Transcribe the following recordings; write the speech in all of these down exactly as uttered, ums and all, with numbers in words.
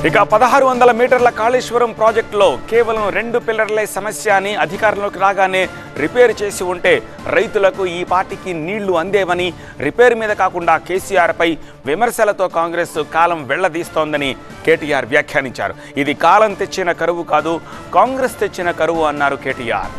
ఇక పదహారు వందల మీటర్ల కాళేశ్వరం ప్రాజెక్టులో కేవలం రెండు పిల్లర్లే సమస్య అని అధికారంలోకి రాగానే రిపేర్ చేసి ఉంటే రైతులకు ఈ పార్టీకి నీళ్లు అందేవని, రిపేర్ మీద కాకుండా కేసీఆర్పై విమర్శలతో కాంగ్రెస్ కాలం వెళ్లదీస్తోందని కేటీఆర్ వ్యాఖ్యానించారు. ఇది కాలం తెచ్చిన కరువు కాదు, కాంగ్రెస్ తెచ్చిన కరువు అన్నారు కేటీఆర్.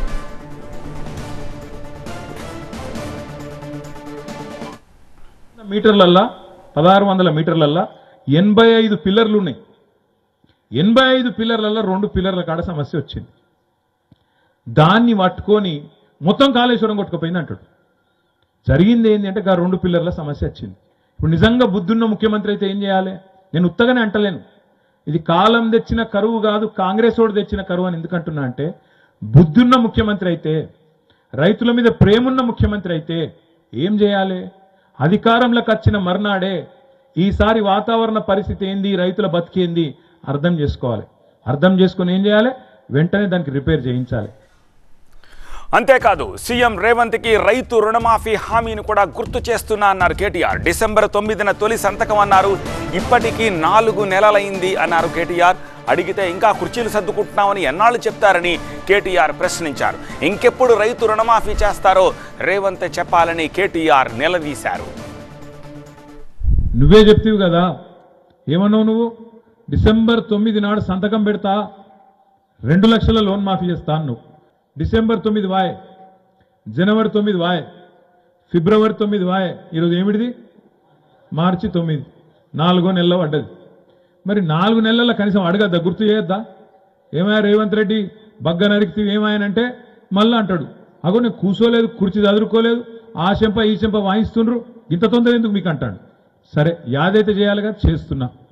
మీటర్లల్లా పదహారు వందల మీటర్లల్లా ఎనభై ఐదు పిల్లర్లు ఉన్నాయి. ఎనభై ఐదు పిల్లర్లలో రెండు పిల్లర్ల కాడ సమస్య వచ్చింది. దాన్ని పట్టుకొని మొత్తం కాళేశ్వరం కొట్టుకుపోయింది అంటాడు. జరిగింది ఏంటి అంటే ఆ రెండు పిల్లర్ల సమస్య వచ్చింది. ఇప్పుడు నిజంగా బుద్ధున్న ముఖ్యమంత్రి అయితే ఏం చేయాలి? నేను ఉత్తగానే అంటలేను, ఇది కాలం తెచ్చిన కరువు కాదు, కాంగ్రెస్ వాడు తెచ్చిన కరువు అని ఎందుకంటున్నా అంటే, బుద్ధున్న ముఖ్యమంత్రి అయితే, రైతుల మీద ప్రేమున్న ముఖ్యమంత్రి అయితే ఏం చేయాలి? అధికారంలోకి వచ్చిన మర్నాడే ఈసారి వాతావరణ పరిస్థితి ఏంది, రైతుల బతికేంది అర్థం చేసుకోవాలి. అర్థం చేసుకుని ఏం చేయాలి? వెంటనే దానికి రిపేర్ చేయించాలి. అంతేకాదు, సీఎం రేవంత్కి రైతు రుణమాఫీ హామీని కూడా గుర్తు చేస్తున్నా అన్నారు కేటీఆర్. డిసెంబర్ తొమ్మిదిన తొలి సంతకం అన్నారు. ఇప్పటికీ నాలుగు నెలలైంది అన్నారు కేటీఆర్. అడిగితే ఇంకా కుర్చీలు సర్దుకుంటున్నామని ఎన్నాళ్ళు చెప్తారని కేటీఆర్ ప్రశ్నించారు. ఇంకెప్పుడు రైతు రుణమాఫీ చేస్తారో రేవంత్ చెప్పాలని కేటీఆర్ నిలదీశారు. నువ్వే చెప్తావు కదా, ఏమన్నావు నువ్వు? డిసెంబర్ తొమ్మిది నాడు సంతకం పెడతా, రెండు లక్షల లోన్ మాఫీ చేస్తా నువ్వు. డిసెంబర్ తొమ్మిది వాయ్, జనవరి తొమ్మిది వాయ్, ఫిబ్రవరి తొమ్మిది వాయ్, ఈరోజు ఏమిటిది? మార్చి తొమ్మిది, నాలుగో నెలలో పడ్డది. మరి నాలుగు నెలల్లో కనీసం అడగద్దా, గుర్తు చేయొద్దా? ఏమయ్యా రేవంత్ రెడ్డి బగ్గ నరికితే ఏమాయనంటే మళ్ళా అంటాడు, అగో నేను కూర్చోలేదు, కుర్చీ చదువుకోలేదు, ఆ చెంప ఈ చెంప వాయిస్తుండ్రు, ఇంత తొందర ఎందుకు మీకు అంటాడు. సరే, యాదైతే చేయాలిగా చేస్తున్నా.